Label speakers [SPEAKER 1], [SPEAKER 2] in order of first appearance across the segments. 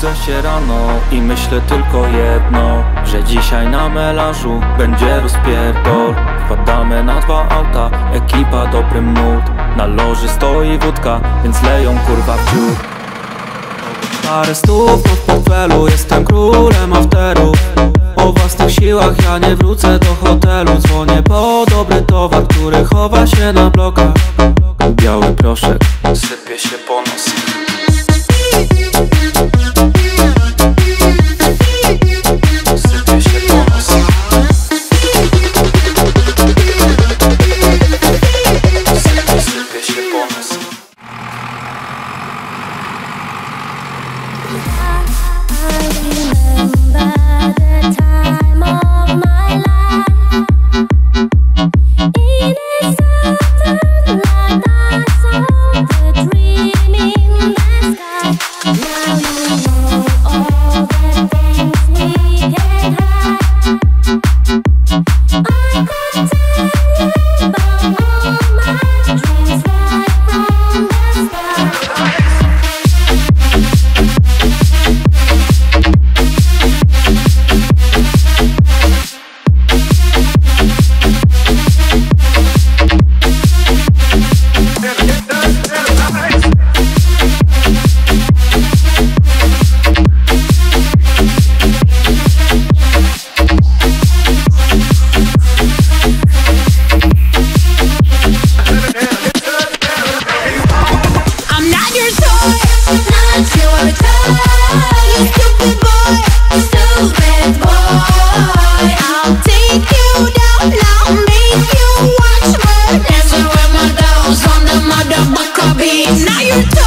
[SPEAKER 1] Budzę się rano i myślę tylko jedno, że dzisiaj na melanżu będzie rozpierdol. Wpadamy na 2 auta, ekipa dobry mood. Na loży stoi wódka, więc leją kurwa w dziób. Parę stów w portfelu, jestem królem afteru. O własnych siłach ja nie wrócę do hotelu. Dzwonię po dobry towar, który chowa się na blokach. Biały proszek sypie się po nos. Sypie się po nos. Sypie się po nos.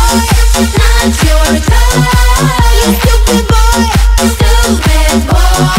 [SPEAKER 2] Stupid boy, stupid boy.